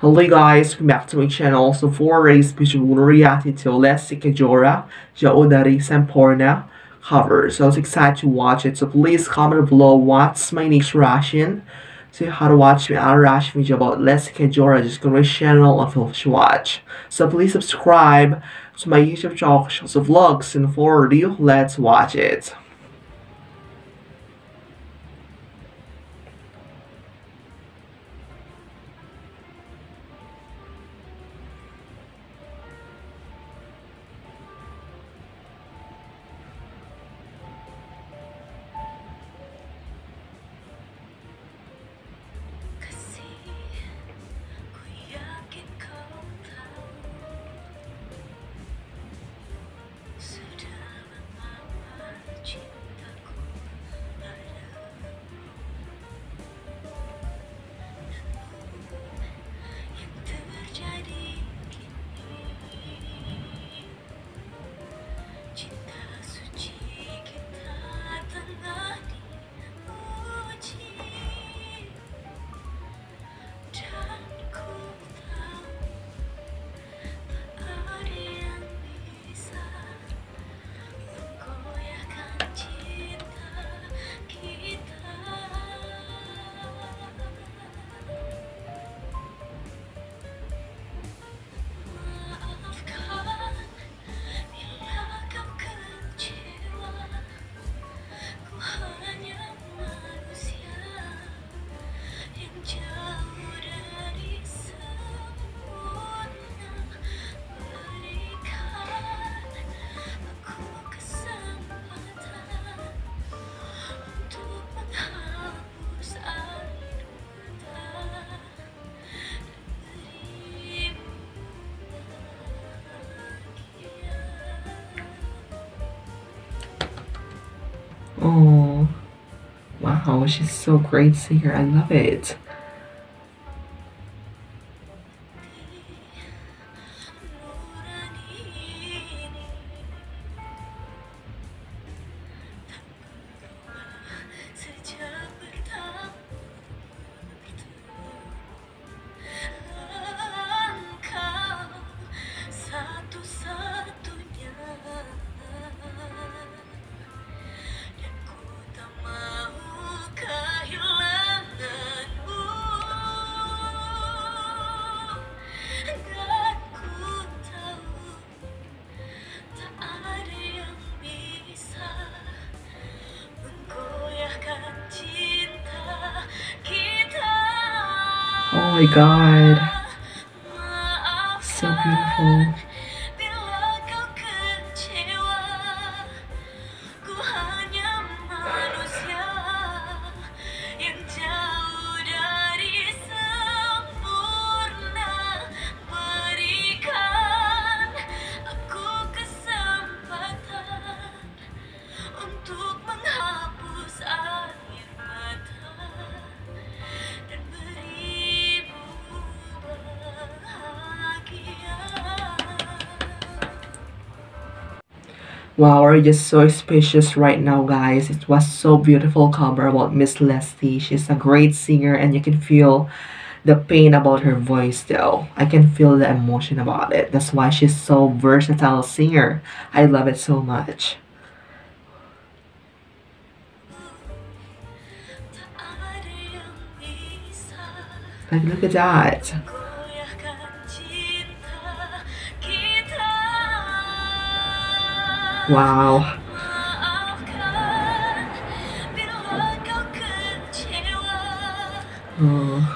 Hello guys, welcome back to my channel. So for today's video, we're reacting to Leslie Kajora, Jao Dari Semporna cover. So I was excited to watch it. So please comment below what's my next reaction. So how to watch my other reaction video about Leslie Kajora. Just go to my channel and feel free to watch. So please subscribe to my YouTube channel, shows of vlogs and for review. Let's watch it. Oh, wow, she's so great singer. I love it. Oh my god, so beautiful. Wow, we're just so spacious right now, guys. It was so beautiful cover about Miss Leslie. She's a great singer, and you can feel the pain about her voice, though. I can feel the emotion about it. That's why she's so versatile singer. I love it so much. Like, look at that. Wow. Oh.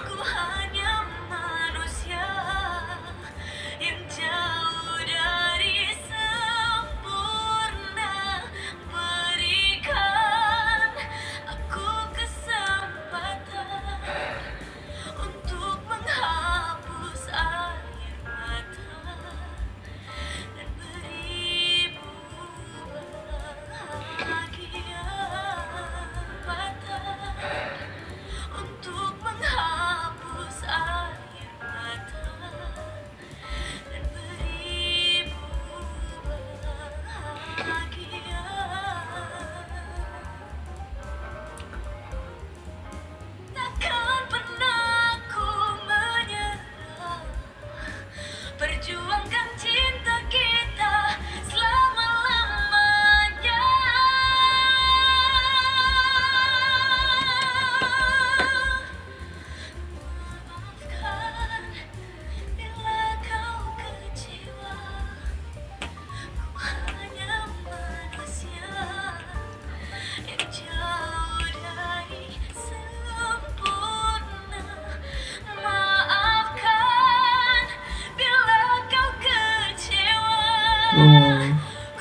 Oh.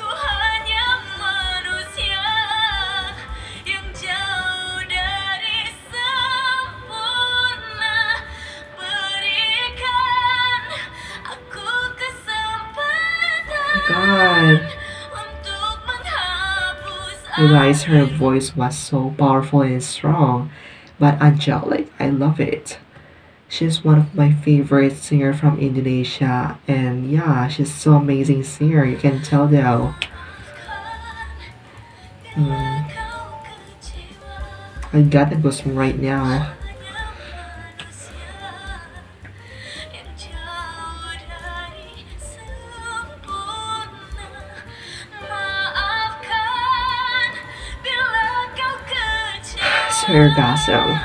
God. You guys, her voice was so powerful and strong, but angelic. I love it. She's one of my favorite singer from Indonesia, and yeah, she's so amazing singer. You can tell though. Mm, I got the goosebumps right now. Sargasso.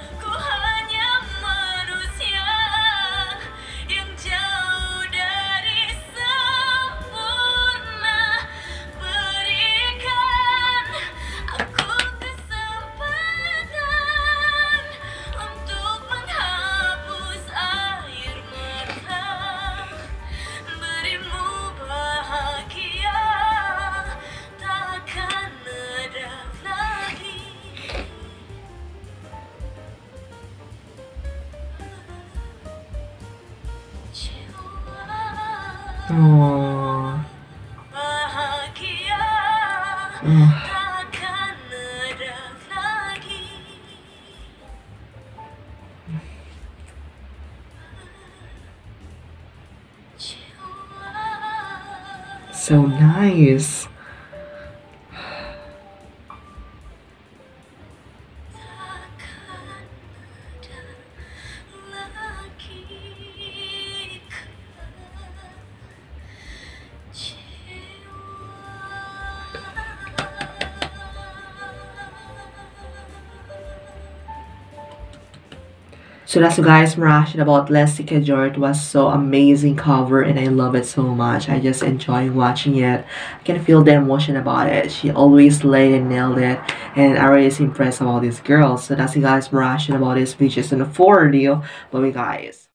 Oh. Oh. So nice. So that's guys, Marashin about Leslie Kajor. It was so amazing cover and I love it so much. I just enjoy watching it. I can feel the emotion about it. She always laid and nailed it. And I really is impressed about this girl. So that's it guys, Marashin about this video. And the 4 video. Bye guys.